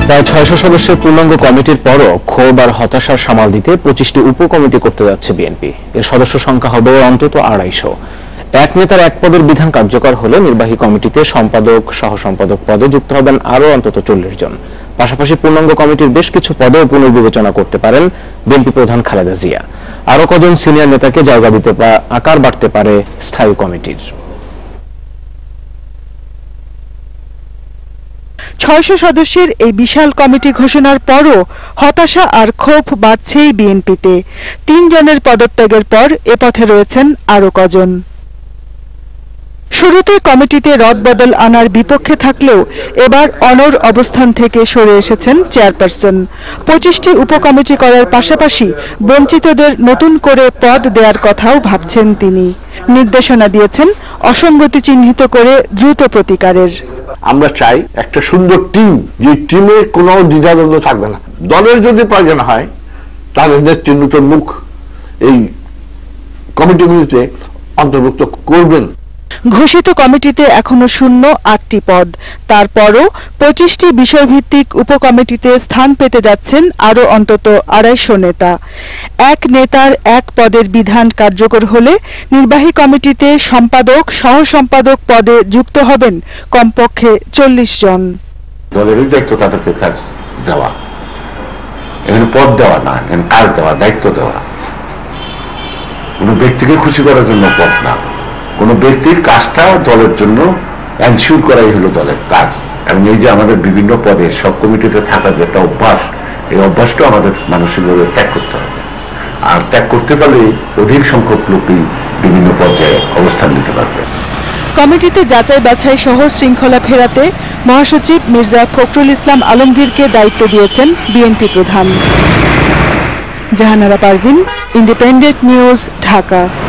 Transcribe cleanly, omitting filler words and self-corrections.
প্রায় ৬০০ সদস্যের পূর্ণাঙ্গ কমিটির পরও ক্ষোভ আর হতাশার সামাল দিতে ২৫টি উপকমিটি করতে যাচ্ছে বিএনপি। এর সদস্য সংখ্যা হবে অন্তত ২৫০। এক নেতার এক পদের বিধান কার্যকর হলে নির্বাহী কমিটিতে সম্পাদক, সহ সম্পাদক পদে যুক্ত হবেন আরও অন্তত ৪০ জন। পাশাপাশি পূর্ণাঙ্গ কমিটির বেশ কিছু পদেও পুনর্বিবেচনা করতে পারেন বিএনপি প্রধান খালেদা জিয়া। আরও কজন সিনিয়র নেতাকে জায়গা দিতে আকার বাড়তে পারে স্থায়ী কমিটির। ৬০০ সদস্যের এই বিশাল কমিটি ঘোষণার পরও হতাশা আর ক্ষোভ বাড়ছেই বিএনপিতে। ৩ জনের পদত্যাগের পর এ পথে রয়েছেন আরও কজন। শুরুতে কমিটিতে রদবদল আনার বিপক্ষে থাকলেও এবার অনড় অবস্থান থেকে সরে এসেছেন চেয়ারপারসন। ২৫টি উপকমিটি করার পাশাপাশি বঞ্চিতদের নতুন করে পদ দেওয়ার কথাও ভাবছেন তিনি। নির্দেশনা দিয়েছেন অসঙ্গতি চিহ্নিত করে দ্রুত প্রতিকারের। আমরা চাই একটা সুন্দর টিম, যে টিমে কোনো দ্বিধাদ্বন্দ্ব থাকবে না। দলের যদি প্রয়োজন হয় তাহলে নেত্রী নতুন মুখ এই কমিটিগুলিতে অন্তর্ভুক্ত করবেন। ঘোষিত কমিটিতে এখনো শূন্য ৮টি পদ। তারপরও ২৫টি বিষয়ভিত্তিক উপকমিটিতে স্থান পেতে যাচ্ছেন আরও অন্তত ২৫০ নেতা। এক নেতার এক পদের বিধান কার্যকর হলে নির্বাহী কমিটিতে সম্পাদক, সহ সম্পাদক পদে যুক্ত হবেন কমপক্ষে ৪০ জন। দলেরই দায়িত্ব তাদেরকে কাজ দেওয়া, এখানে পদ দেওয়া না, এখানে কাজ দেওয়া, দায়িত্ব দেওয়া। কোনো ব্যক্তিকে খুশি করার জন্য পদ না, কোন ব্যক্তির কাজটা দলের জন্য এনশিওর করাই হলো দলের কাজ। এবং এই যে আমাদের বিভিন্ন পদে সব কমিটিতে থাকার যে একটা অভ্যাস, এই অভ্যাসটা আমাদের মানসিকভাবে ত্যাগ করতে হবে। আর ত্যাগ করতে পারলে অধিক সংখ্যক লোকই বিভিন্ন পর্যায়ে অবস্থান নিতে পারবে। কমিটিতে যাচাই বাছাই সহ শৃঙ্খলা ফেরাতে মহাসচিব মির্জা ফখরুল ইসলাম আলমগীরকে দায়িত্ব দিয়েছেন বিএনপি প্রধান। Jahanara Parvin, independent news, Dhaka.